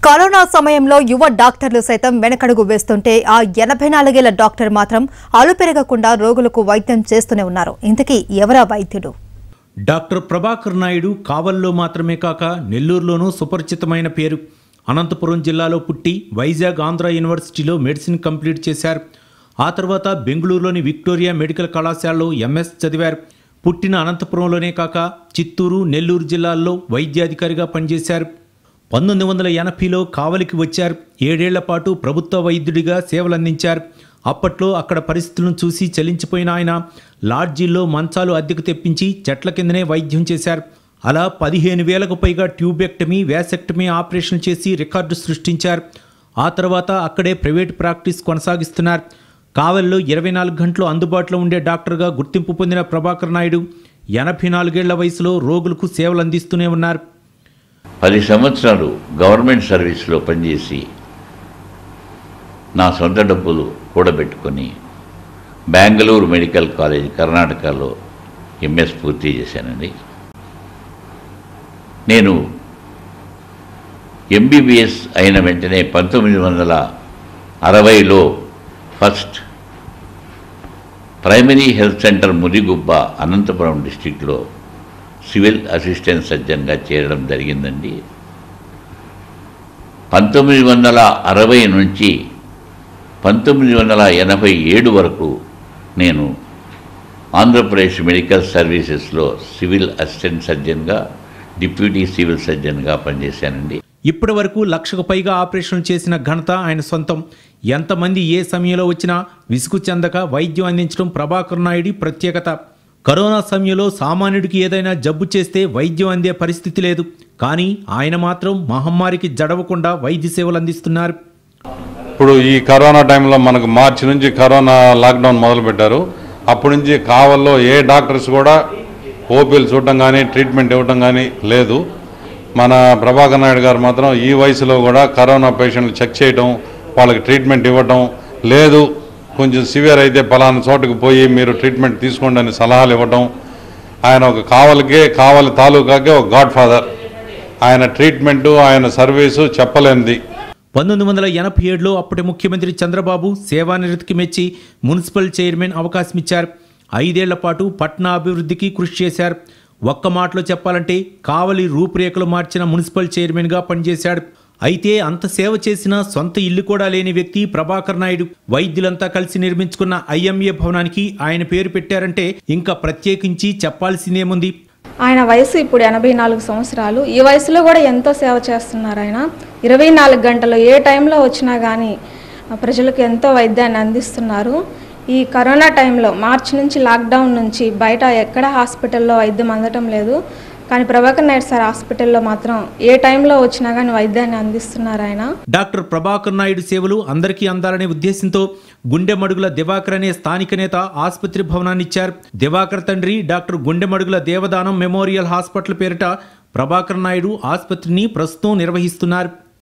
Corona సమయంలో యువ డాక్టర్లు సైతం వెనకడుగు వేస్తుంటే ఆ 84 ఏళ్ల డాక్టర్ మాత్రం అలుపెరగకుండా రోగులకు వైద్యం చేస్తూనే ఉన్నారు. ఇంతకీ ఎవరా వైద్యుడు? డాక్టర్ ప్రభాకర్ నాయుడు కావల్లో మాత్రమే కాక నెల్లూరులోనూ సుపరిచితమైన పేరు. అనంతపురం జిల్లాలో పుట్టి వైజాగ్ ఆంధ్ర యూనివర్సిటీలో మెడిసిన్ కంప్లీట్ చేశారు. ఆ తర్వాత బెంగళూరులోని విక్టోరియా మెడికల్ కళాశాలలో ఎంఎస్ చదివారు. పుట్టిన అనంతపురంలోనే కాక చిత్తూరు, నెల్లూరు జిల్లాల్లో వైద్యాధికారిగా పనిచేశారు. 1980లో కావలికి వచ్చారు. 7 ఏళ్ల పాటు ప్రభుత్వ వైద్యుడిగా సేవలందించారు. అప్పట్లో అక్కడ పరిస్థితులను చూసి చలించిపోయిన ఆయన లాడ్జీల్లో మంచాలు అద్దెకు తెప్పించి చెట్ల కిందనే వైద్యం చేశారు. అలా 15,000కు పైగా ట్యూబెక్టమీ, వ్యాసెక్టమీ ఆపరేషన్ చేసి రికార్డు సృష్టించారు. ఆ తర్వాత అక్కడే ప్రైవేట్ ప్రాక్టీస్ కొనసాగిస్తున్నారు. కావలిలో 24 గంటలు అందుబాటులో ఉండే డాక్టర్గా గుర్తింపు పొందిన ప్రభాకర్ నాయుడు 84 ఏళ్ల వయసులో రోగులకు సేవలు అందిస్తూనే ఉన్నారు. 10 సంవత్సరాలు గవర్నమెంట్ సర్వీస్లో పనిచేసి నా సొంత డబ్బులు కూడబెట్టుకొని బెంగళూరు మెడికల్ కాలేజ్ కర్ణాటకలో ఎంఎస్ పూర్తి చేశానండి. నేను ఎంబీబీఎస్ అయిన వెంటనే 1960లో first primary health centre Mudigubba Anantapuram డిస్టిక్లో సివిల్ అసిస్టెంట్ సర్జన్గా చేరడం జరిగిందండి. 1960 నుంచి 1987 వరకు నేను ఆంధ్రప్రదేశ్ మెడికల్ సర్వీసెస్లో సివిల్ అసిస్టెంట్ సర్జన్గా, డిప్యూటీ సివిల్ సర్జన్గా పనిచేశానండి. ఇప్పటి వరకు 1,00,000కు పైగా ఆపరేషన్లు చేసిన ఘనత ఆయన సొంతం. ఎంతమంది ఏ సమయంలో వచ్చినా విసుగు చెందక వైద్యం అందించడం ప్రభాకర్ నాయుడు ప్రత్యేకత. కరోనా సమయంలో సామాన్యుడికి ఏదైనా జబ్బు చేస్తే వైద్యం అందే పరిస్థితి లేదు. కానీ ఆయన మాత్రం మహమ్మారికి జడవకుండా వైద్య సేవలు అందిస్తున్నారు. ఇప్పుడు ఈ కరోనా టైంలో మనకు మార్చి నుంచి కరోనా లాక్డౌన్ మొదలుపెట్టారు. అప్పటి నుంచి కావల్లో ఏ డాక్టర్స్ కూడా ఓపీలు చూడటం కానీ ట్రీట్మెంట్ ఇవ్వటం కానీ లేదు. మన ప్రభాకర్ నాయుడు గారు మాత్రం ఈ వయసులో కూడా కరోనా పేషెంట్లు చెక్ చేయటం, వాళ్ళకి ట్రీట్మెంట్ ఇవ్వటం, లేదు కొంచెం సివియర్ అయితే పలానా చోటుకు పోయి మీరు ట్రీట్మెంట్ తీసుకోండి అని సలహాలు ఇవ్వటం. ఆయన ఒక కావలి తాలూకాకే ఒక గాడ్ ఫాదర్. ఆయన ట్రీట్మెంటు, ఆయన సర్వీసు చెప్పలేనిది. 1987లో అప్పటి ముఖ్యమంత్రి చంద్రబాబు సేవానివృత్తికి మెచ్చి మున్సిపల్ చైర్మన్ అవకాశం ఇచ్చారు. 5 ఏళ్ల పాటు పట్టణ అభివృద్ధికి కృషి చేశారు. ఒక్క మాటలో చెప్పాలంటే కావలి రూపురేఖలు మార్చిన మున్సిపల్ చైర్మన్గా పనిచేశాడు. అయితే అంత సేవ చేసిన సొంత ఇల్లు కూడా లేని వ్యక్తి ప్రభాకర్ నాయుడు. వైద్యులంతా కలిసి నిర్మించుకున్న ఐఎంఏ భవనానికి ఆయన పేరు పెట్టారంటే ఇంకా ప్రత్యేకించి చెప్పాల్సిందేముంది. ఆయన వయసు ఇప్పుడు 84 సంవత్సరాలు. ఈ వయసులో కూడా ఎంతో సేవ చేస్తున్నారు. ఆయన 24 గంటలు ఏ టైంలో వచ్చినా కానీ ప్రజలకు ఎంతో వైద్యాన్ని అందిస్తున్నారు. ఈ కరోనా టైంలో మార్చి నుంచి లాక్డౌన్ నుంచి బయట ఎక్కడ హాస్పిటల్లో వైద్యం అందటం లేదు. కానీ ప్రభాకర్ నాయుడు సార్ హాస్పిటల్లో మాత్రం ఏ టైంలో వచ్చినా కానీ వైద్యాన్ని అందిస్తున్నారు ఆయన. డాక్టర్ ప్రభాకర్ నాయుడు సేవలు అందరికీ అందాలనే ఉద్దేశంతో గుండెమడుగుల దివాకర్ అనే స్థానిక నేత ఆసుపత్రి భవనాన్ని ఇచ్చారు. దివాకర్ తండ్రి doctor Gundemadugula Devadanam memorial hospital పేరిట ప్రభాకర్ నాయుడు ఆసుపత్రిని ప్రస్తుతం నిర్వహిస్తున్నారు.